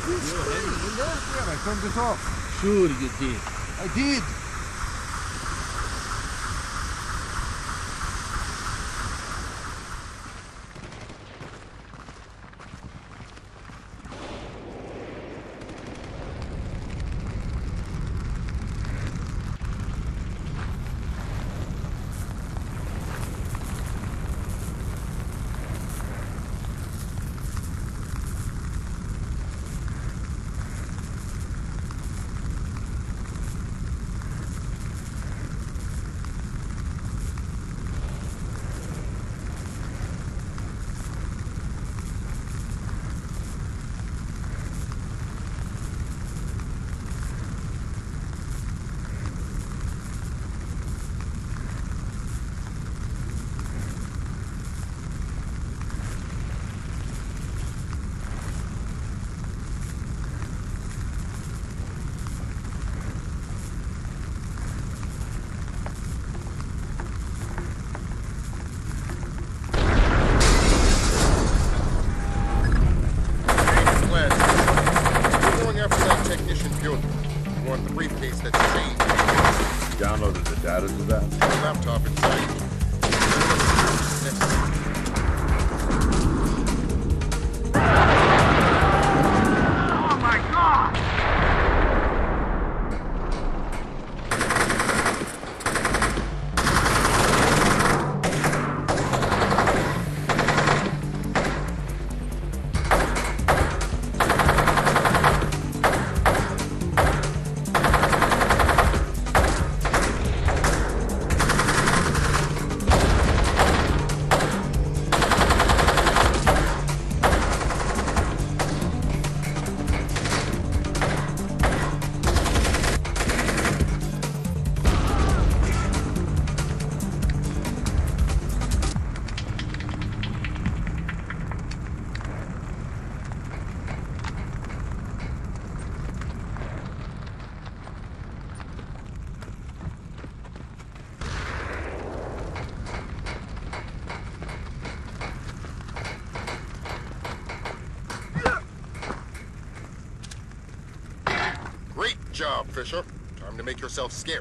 I turned it off. Sure you did. I did. Downloaded the data to that? Laptop inside. Oh my God! Great job, Fisher. Time to make yourself scarce.